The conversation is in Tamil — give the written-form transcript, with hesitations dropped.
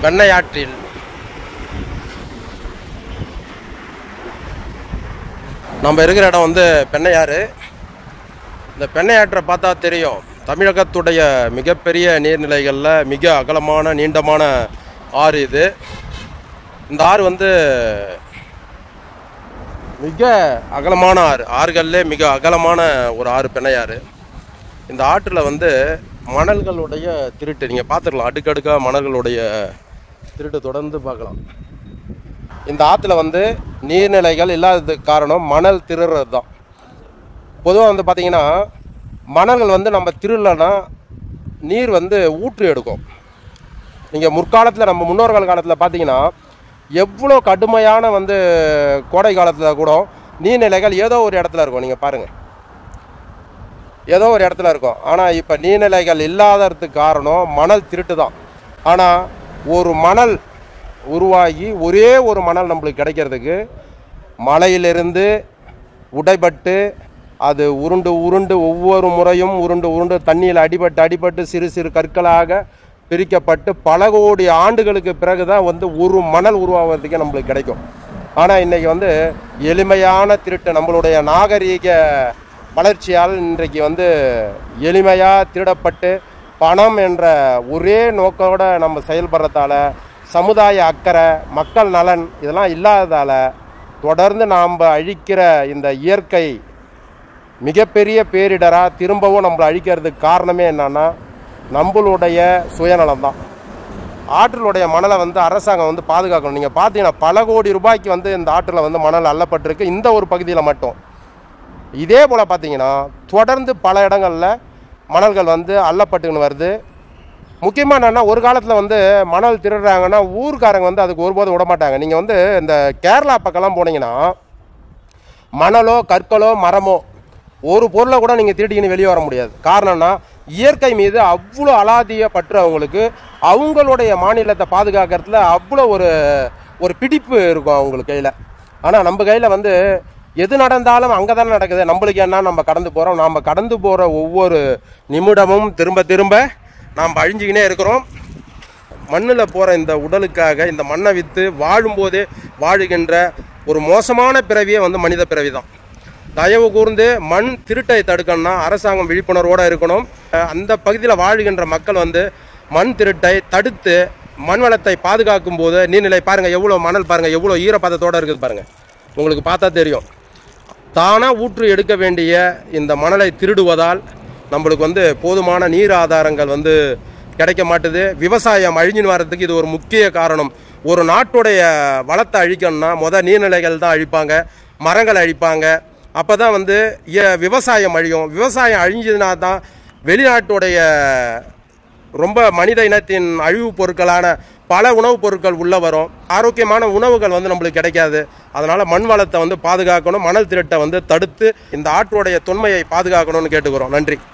வெண்ணையாற்றில் நம்ம இருக்கிற இடம் வந்து பெண்ணையாறு. இந்த பெண்ணையாற்றை பார்த்தா தெரியும், தமிழகத்துடைய மிகப்பெரிய நீர்நிலைகளில் மிக அகலமான நீண்டமான ஆறு இது. இந்த ஆறு வந்து மிக அகலமான ஆறுகளிலே மிக அகலமான ஒரு ஆறு பெண்ணையாறு. இந்த ஆற்றில் வந்து மணல்களுடைய திருட்டு நீங்கள் பார்த்துக்கலாம், அடுக்கடுக்காக மணல்களுடைய திருட்டு தொடர்ந்து பார்க்கலாம். இந்த ஆற்றுல வந்து நீர்நிலைகள் இல்லாததுக்கு காரணம் மணல் திருடுறது தான். பொதுவாக வந்து பார்த்திங்கன்னா மணல்கள் வந்து நம்ம திருடலைன்னா நீர் வந்து ஊற்று எடுக்கும். நீங்கள் முற்காலத்தில் நம்ம முன்னோர்கள் காலத்தில் பார்த்தீங்கன்னா எவ்வளோ கடுமையான வந்து கோடை காலத்தில் கூட நீர்நிலைகள் ஏதோ ஒரு இடத்துல இருக்கும். நீங்கள் பாருங்கள், ஏதோ ஒரு இடத்துல இருக்கும். ஆனால் இப்போ நீர்நிலைகள் இல்லாததுக்கு காரணம் மணல் திருட்டு தான். ஆனால் ஒரு மணல் உருவாகி ஒரே ஒரு மணல் நம்மளுக்கு கிடைக்கிறதுக்கு மலையிலிருந்து உடைபட்டு அது உருண்டு உருண்டு ஒவ்வொரு முறையும் உருண்டு உருண்டு தண்ணியில் அடிபட்டு சிறு சிறு கற்களாக பிரிக்கப்பட்டு பல கோடி ஆண்டுகளுக்கு பிறகு தான் வந்து ஒரு மணல் உருவாகிறதுக்கே நம்மளுக்கு கிடைக்கும். ஆனால் இன்றைக்கி வந்து எளிமையான திருட்டு நம்மளுடைய நாகரீக வளர்ச்சியால் இன்றைக்கு வந்து எளிமையாக திருடப்பட்டு பணம் என்ற ஒரே நோக்கோடு நம்ம செயல்படுறதால சமுதாய அக்கறை, மக்கள் நலன் இதெல்லாம் இல்லாததால் தொடர்ந்து நாம் அழிக்கிற இந்த இயற்கை மிகப்பெரிய பேரிடராக திரும்பவும் நம்மளை அழிக்கிறதுக்கு காரணமே என்னன்னா நம்மளுடைய சுயநலம் தான். ஆற்றினுடைய மணலை வந்து அரசாங்கம் வந்து பாதுகாக்கணும். நீங்கள் பார்த்தீங்கன்னா பல கோடி ரூபாய்க்கு வந்து இந்த ஆற்றில் வந்து மணல் அள்ளப்பட்டிருக்கு, இந்த ஒரு பகுதியில் மட்டும். இதே போல் பார்த்தீங்கன்னா தொடர்ந்து பல இடங்களில் மணல்கள் வந்து அள்ளப்பட்டுன்னு வருது. முக்கியமாக என்னென்னா ஒரு காலத்தில் வந்து மணல் திருடுறாங்கன்னா ஊர்க்காரங்க வந்து அதுக்கு ஒருபோதும் விடமாட்டாங்க. நீங்கள் வந்து இந்த கேரளா பக்கம்லாம் போனீங்கன்னா மணலோ கற்களோ மரமோ ஒரு பொருளை கூட நீங்கள் திருடிக்கின்னு வெளியே வர முடியாது. காரணம்னா இயற்கை மீது அவ்வளோ அலாதிய பற்று அவங்களுக்கு, அவங்களுடைய மாநிலத்தை பாதுகாக்கிறதுல அவ்வளோ ஒரு பிடிப்பு இருக்கும் அவங்களுக்கு கையில். ஆனால் நம்ம கையில் வந்து எது நடந்தாலும் அங்கே தானே நடக்குது. நம்மளுக்கு என்ன, நம்ம கடந்து போகிறோம். நாம் கடந்து போகிற ஒவ்வொரு நிமிடமும் திரும்ப திரும்ப நாம் அழிஞ்சிக்கினே இருக்கிறோம். மண்ணில் போகிற இந்த உடலுக்காக இந்த மண்ணை விற்று வாழும்போதே வாழுகின்ற ஒரு மோசமான பிறவியே வந்து மனித பிறவி தான். தயவு கூர்ந்து மண் திருட்டை தடுக்கணும்னா அரசாங்கம் விழிப்புணர்வோடு இருக்கணும். அந்த பகுதியில் வாழுகின்ற மக்கள் வந்து மண் திருட்டை தடுத்து மண் வளத்தை பாதுகாக்கும் போது நீர்நிலை பாருங்கள், எவ்வளோ மணல் பாருங்கள், எவ்வளோ ஈரப்பதத்தோடு இருக்குது பாருங்கள், உங்களுக்கு பார்த்தா தெரியும். தானாக ஊற்று எடுக்க வேண்டிய இந்த மணலை திருடுவதால் நம்மளுக்கு வந்து போதுமான நீர் ஆதாரங்கள் வந்து கிடைக்க மாட்டுது. விவசாயம் அழிஞ்சின்னு வர்றதுக்கு இது ஒரு முக்கிய காரணம். ஒரு நாட்டுடைய வளத்தை அழிக்கணும்னா நீர்நிலைகள் தான் அழிப்பாங்க, மரங்கள் அழிப்பாங்க. அப்போ தான் வந்து விவசாயம் அழியும். விவசாயம் அழிஞ்சதுனா தான் வெளிநாட்டுடைய ரொம்ப மனித இனத்தின் அழிவுப் பொருட்களான பல உணவுப் பொருட்கள் உள்ளே வரும். ஆரோக்கியமான உணவுகள் வந்து நம்மளுக்கு கிடைக்காது. அதனால் மண் வளத்தை வந்து பாதுகாக்கணும், மணல் திருட்டை வந்து தடுத்து இந்த ஆற்றுடைய தொன்மையை பாதுகாக்கணும்னு கேட்டுக்கிறோம். நன்றி.